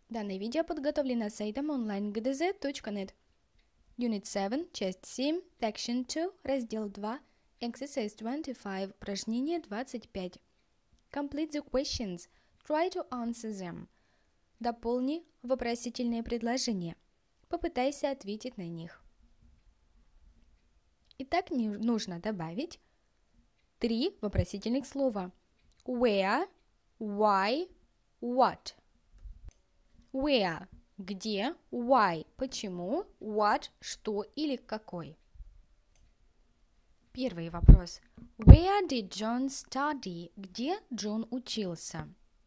Данное видео подготовлено сайтом onlinegdz.net. Unit 7, часть 7, Section 2, раздел 2, Exercise 25, упражнение 25. Complete the questions. Try to answer them. Дополни вопросительные предложения. Попытайся ответить на них. Итак, нужно добавить 3 вопросительных слова. Where, why, what. Where – где, why – почему, what – что или какой. Первый вопрос. Where did John study? Где Джон учился?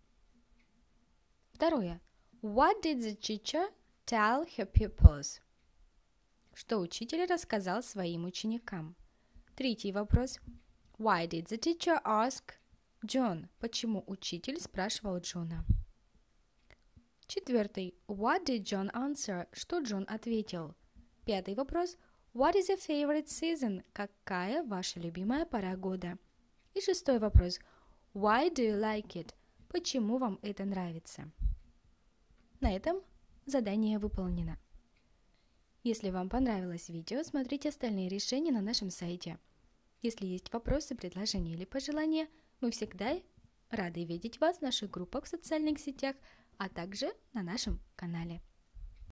Второе. What did the teacher tell her pupils? Что учитель рассказал своим ученикам? Третий вопрос. Why did the teacher ask John? Почему учитель спрашивал Джона? Четвертый. What did John answer? Что Джон ответил? Пятый вопрос. What is your favorite season? Какая ваша любимая пора года? И шестой вопрос. Why do you like it? Почему вам это нравится? На этом задание выполнено. Если вам понравилось видео, смотрите остальные решения на нашем сайте. Если есть вопросы, предложения или пожелания, мы всегда рады видеть вас в наших группах в социальных сетях, а также на нашем канале.